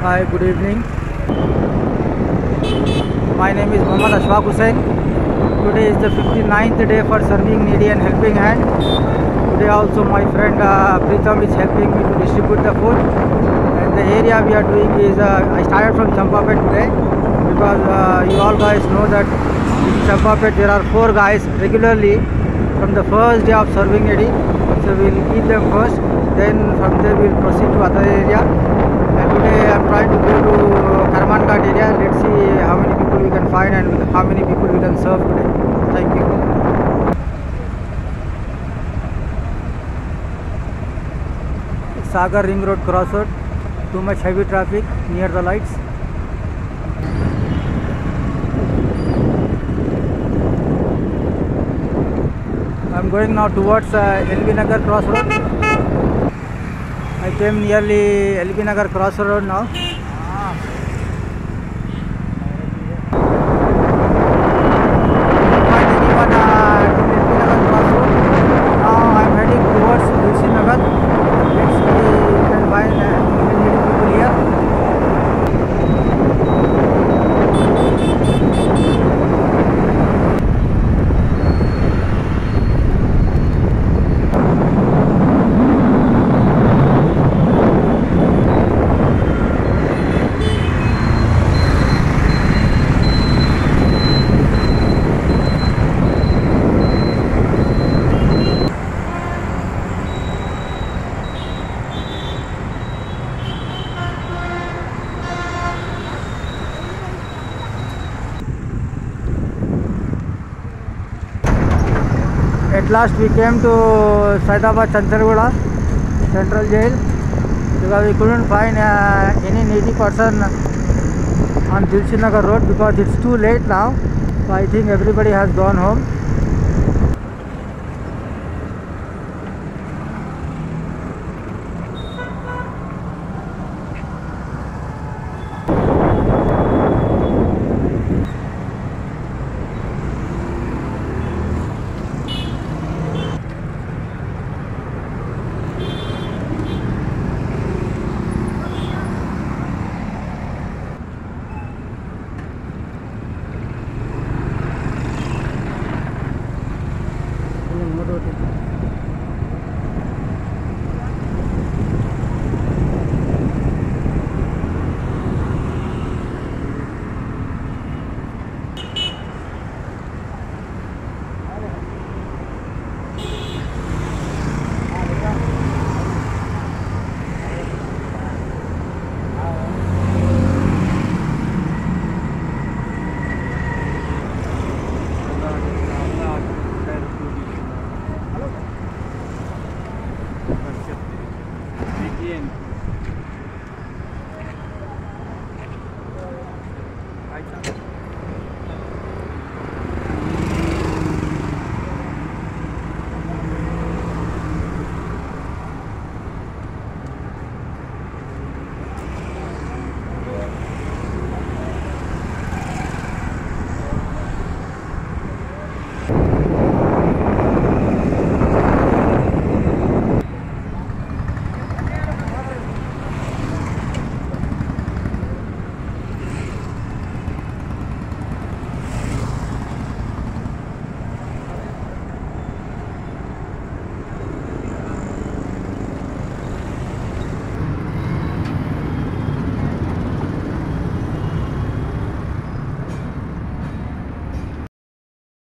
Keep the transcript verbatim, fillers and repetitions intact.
Hi, good evening. My name is Mohammad Ashfaq Hussain. Today is the fifty-ninth day for serving needy and helping hand. Today also my friend uh, Pritham is helping me to distribute the food. And the area we are doing is, uh, I started from Champapet today because uh, you all guys know that in Champapet there are four guys regularly from the first day of serving needy. So we will eat them first, then from there we will proceed to other area. And today I am trying to go to Karman Ghat area. Let's see how many people we can find and how many people we can serve today. Thank you. Sagar Ring Road crossroad. Too much heavy traffic near the lights. I am going now towards uh, L B Nagar crossroad. I came nearly L B Nagar crossroad now. At last we came to Saidabad Chandragoda Central Jail because we couldn't find uh, any needy person on Dilshinagar Road because it's too late now. So I think everybody has gone home.